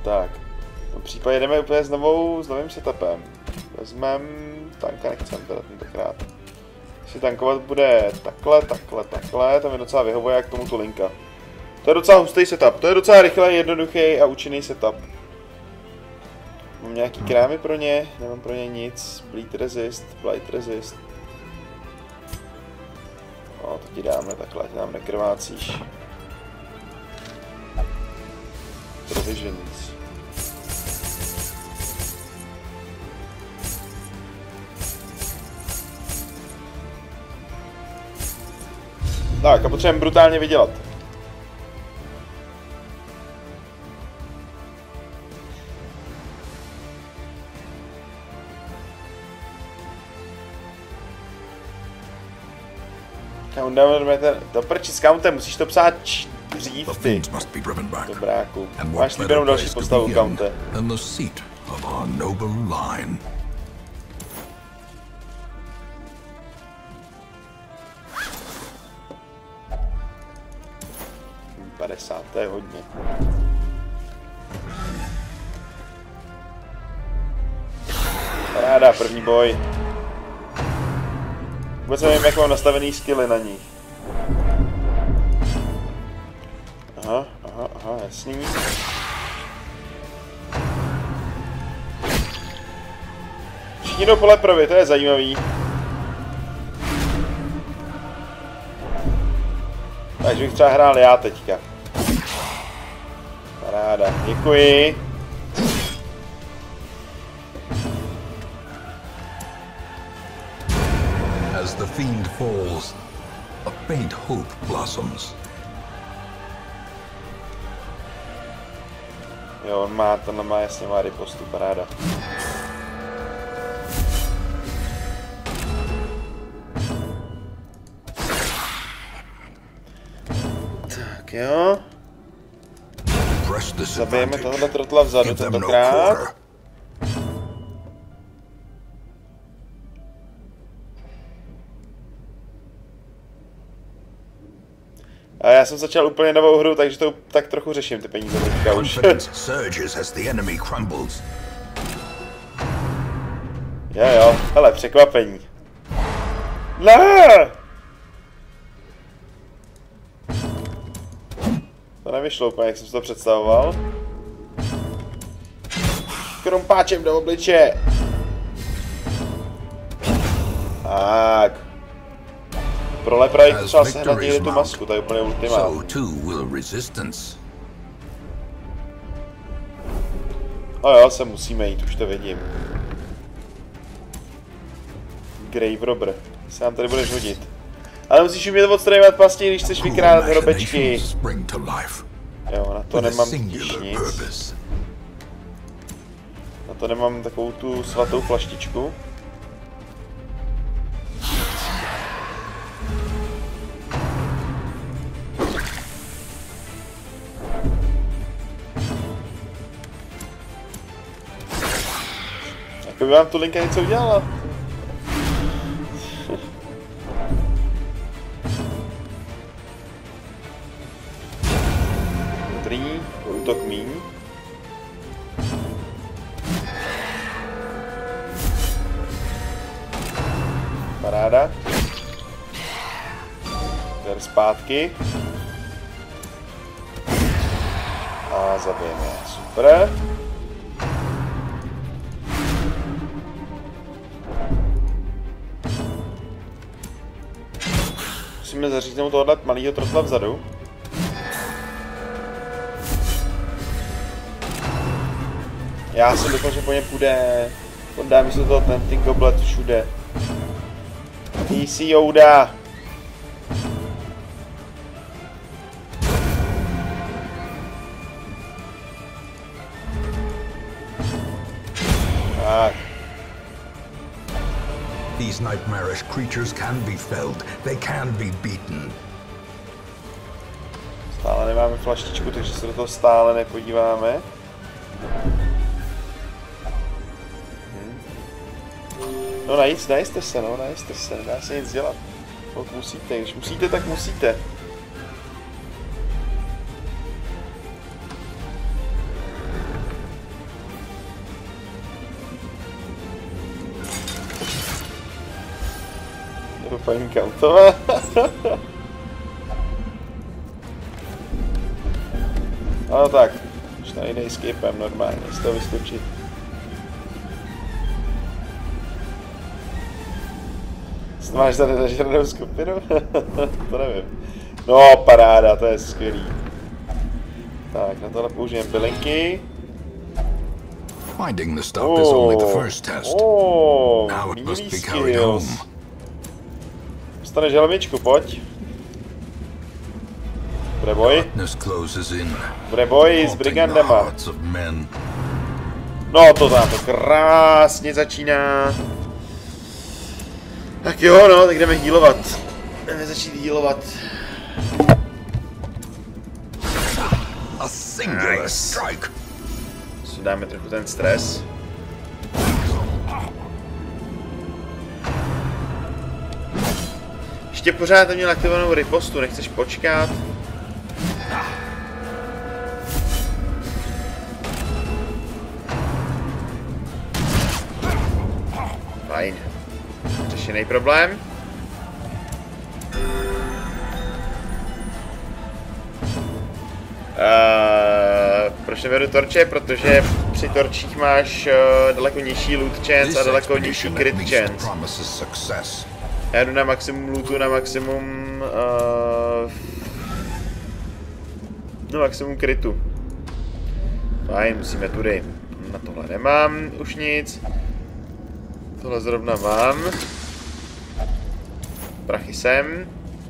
Tak. V tom případě jdeme úplně s novým setupem. Vezmem tanka, nechcem teda tentokrát. Si tankovat bude takhle, to mi docela vyhovuje jak tomu tu linka. To je docela hustý setup, to je docela rychlý, jednoduchý a účinný setup. Mám nějaký krámy pro ně, nemám pro ně nic. Bleed resist, blight resist. No, to ti dáme takhle, ať nám nekrvácíš. Provisions. Tak a potřebujeme brutálně vydělat. Countdown, do prči s countem, musíš to psát dřív ty. Dobráku. Máš slíbenou další postavu, counte. To je hodně. Paráda, první boj. Vůbec nevím, jak mám nastavený skilly na nich. Aha, jasný. Všichni jdou po leprovi, to je zajímavý. Takže bych třeba hrál já teďka. Paráda, děkuji. As the fiend falls, a faint hope blossoms. Jo, on má, to má jasně má ripostu, paráda. Tak jo. Zabijeme tohle trotla vzadu tentokrát. A já jsem začal úplně novou hru, takže to tak trochu řeším ty peníze teďka už. Jo, hele, překvapení. Ne! To nevyšlo úplně, jak jsem si to představoval. Krompáčem do obličeje. Tak. Pro lepra jich potřeba sehnat někde tu masku, to je úplně ultimátní. No jo, se musíme jít, už to vidím. Grave Robber, se nám tady budeš hodit. Ale musíš umět odstraňovat pasti, když chceš vykrádat hrobečky. Jo, na to nemám totiž nic. Na to nemám takovou tu svatou flaštičku. Jako by vám tu linka něco udělala. Dobrý, útok míň. Paráda. Jdem zpátky. A zabijeme. Super. Musíme zaříznout tohle malého trotla vzadu. Já jsem doufal, že po něm půjde. Podá mi se toho ten goblet všude. Easy Yoda. Tak. These nightmarish creatures can be felled. They can be beaten. Stále nemáme flaštičku, takže se do toho stále nepodíváme. No najiste se, nedá se nic dělat. Pokud musíte, když musíte, tak musíte. paní Kautová. No tak, už tam jde escapem normálně, z toho vyskočit. Máš tady zažranou skupinu? To nevím. No, paráda, to je skvělý. Tak, na tohle použijeme bylinky. Finding the stuff is only the first test. Now it must be carried home. Dostaneš helmičku, pojď. Bude boj. Bude boj s brigandama. No, to tam to krásně začíná. Tak jo, no, tak jdeme healovat. Jdeme začít healovat. A singular strike. Dáme trochu ten stres. Ještě pořád neměl aktivovanou ripostu, nechceš počkat? Fajn. Řešený problém. Proč neberu torče? Protože při torčích máš daleko nižší loot chance a daleko nižší crit chance. Já jdu na maximum lootu, na maximum maximum critu. Fajn, musíme tudy. Na tohle nemám už nic. Tohle zrovna mám. Prachy sem.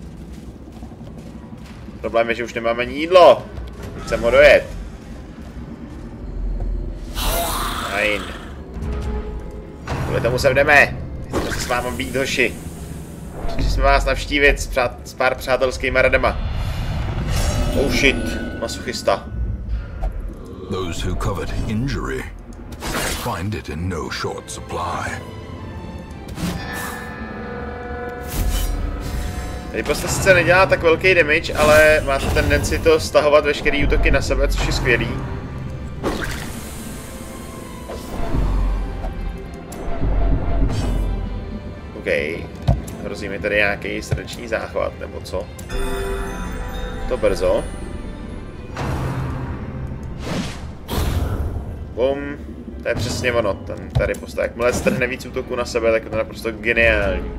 Problém je, že už nemáme ani jídlo. Chcem ho dojet. Fajn. Kvůli tomu sem jdeme. Chceme se s vámi být, hoši. Přišli jsme vás navštívit s pár přátelskýma radama. Oh shit, masochista. Those who covet injury find it in no short supply. Riposta sice nedělá tak velký damage, ale má to tendenci to stahovat veškerý útoky na sebe, což je skvělý. OK. Hrozí mi tady nějaký srdeční záchvat, nebo co? To brzo. Bum. To je přesně ono, ta riposta. Jakmile strhne víc útoků na sebe, tak je to naprosto geniální.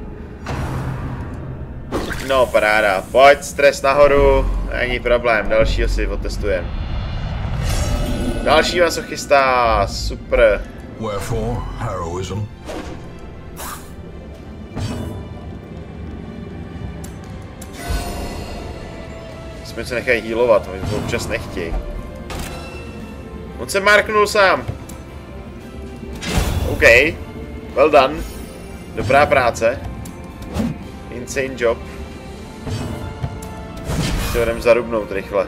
No, paráda. Pojď, stres nahoru. Není problém, dalšího si otestujeme. Další masochista, super. Wherefore heroism? Jsme se nechají healovat, oni to občas nechtějí. On se marknul sám. OK, well done. Dobrá práce. Insane job. Si ho jdem zarubnout rychle.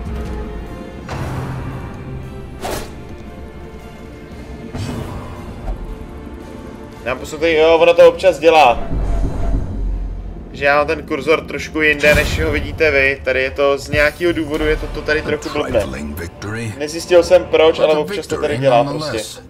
Já poslouchej, jo, ono to občas dělá. Že já mám ten kurzor trošku jinde, než ho vidíte vy. Tady je to z nějakého důvodu, je to tady trochu blbne. Nezjistil jsem proč, ale občas to tady dělá prostě.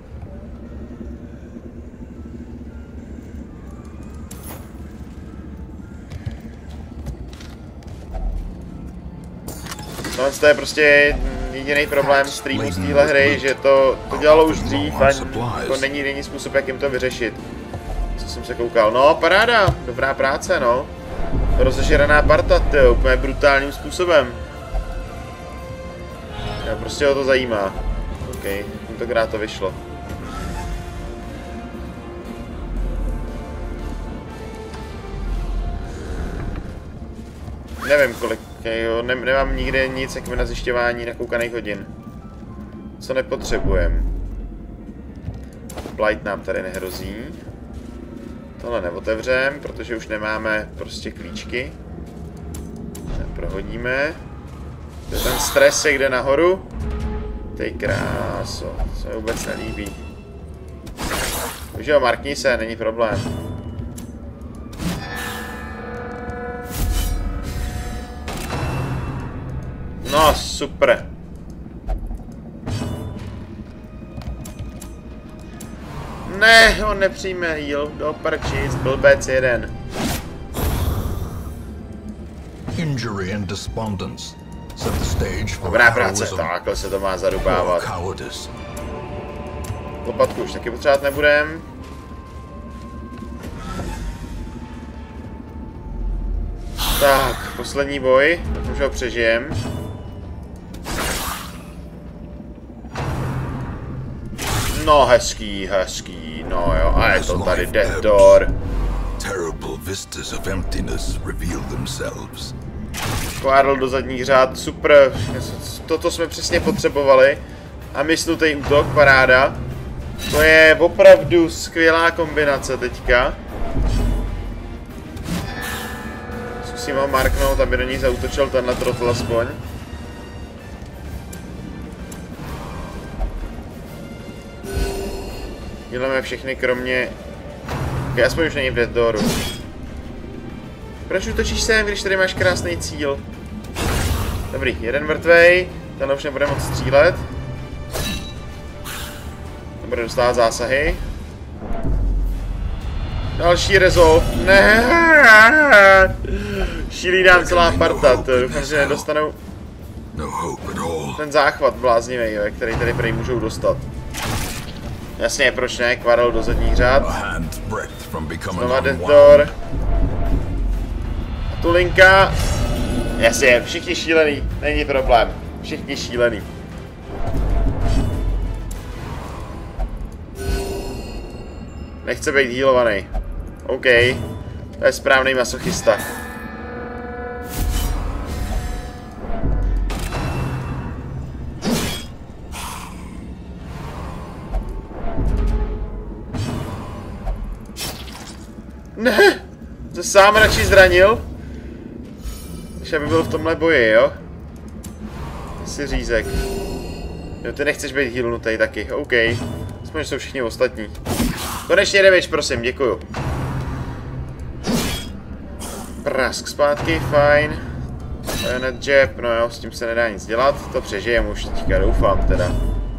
No, to je prostě jediný problém streamu z téhle hry, že to dělalo už dřív a to není způsob, jak jim to vyřešit. Co jsem se koukal. No, paráda, dobrá práce, no. Rozežraná parta, tyjo, úplně brutálním způsobem. Já prostě ho to zajímá. OK, tentokrát to vyšlo. Nevím kolik, jo, nemám nikde nic jakoby na zjišťování nakoukaných hodin. Co nepotřebujeme? Blight nám tady nehrozí. Tohle neotevřeme, protože už nemáme prostě klíčky. Prohodíme. Ten stres se jde nahoru. Ty kráso, co mi vůbec nelíbí. Už jo, markni se, není problém. No, super. Ne, on nepřijme heal, do prčic, blbec jeden. injury and despondence set the stage for Dobrá práce, heroism takhle se to má or zarubávat. cowardice. Lopatku už taky potřebovat nebudem. Tak, poslední boj, už ho přežijem. No hezký, no jo, a je to tady Death Door. Terrible vistas of emptiness reveal themselves. Kvádl do zadních řád, super, toto jsme přesně potřebovali. A mysnutý útok, paráda. To je opravdu skvělá kombinace teďka. Zkusím ho marknout, aby do ní zaútočil tenhle trotl aspoň. Děláme všechny kromě... Okay, aspoň už není v Death Dooru. Proč útočíš sem, když tady máš krásný cíl? Dobrý, jeden mrtvej, ten už nebude moc střílet. Nebude dostávat zásahy. Další resolve. Ne. Šílí nám celá parta, to doufám, že nedostanou ten záchvat bláznivý, který tady prej můžou dostat. Jasně, proč ne, Kvadl do zadních řád. Znova Death Door. A tu linka. Jasně, všichni šílený, není problém. Všichni šílený. Nechce být healovaný. OK. To je správný masochista. Ne! To sám radši zranil. Než aby byl v tomhle boji, jo? Ty jsi řízek. Jo, ty nechceš být healnutý taky, OK. Aspoň jsou všichni ostatní. Konečně damage, prosím, děkuju. Prask zpátky, fajn. Bayonet jab, no jo, s tím se nedá nic dělat. To přežijem už teďka, doufám teda.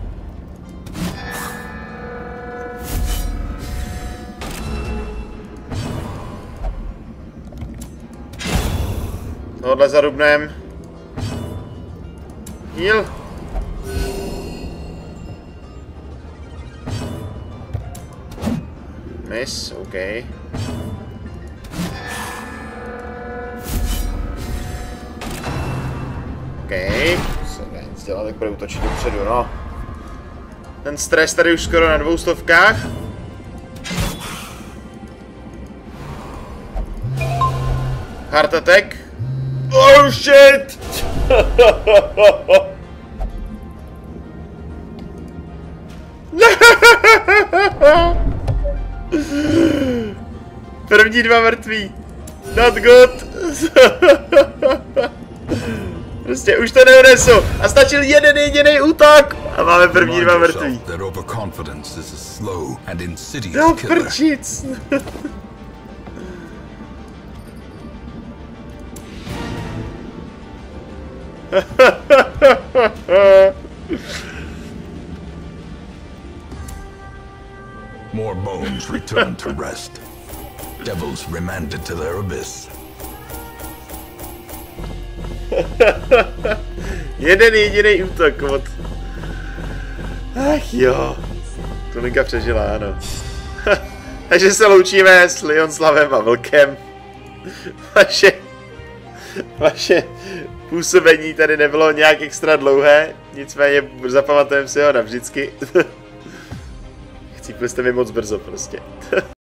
Tohle zarubnem. Heal. Miss, OK. OK. Se dá nic dělat, tak bude útočit dopředu, no. Ten stres tady už skoro na 200. Heart attack. Oh shit! První dva mrtví. Not good. Prostě už to neunesu. A stačil jeden jediný útok. A máme první dva mrtví. No prčic. More bones return to rest. Devils remanded to their abyss. Jeden jediný útok od... Ach jo. Tu linka přežila, ano. Takže se loučíme s Leonslavem a Vlkem. Vaše působení tady nebylo nějak extra dlouhé, nicméně zapamatujeme si ho navždycky. Chcípli jste mi moc brzo prostě.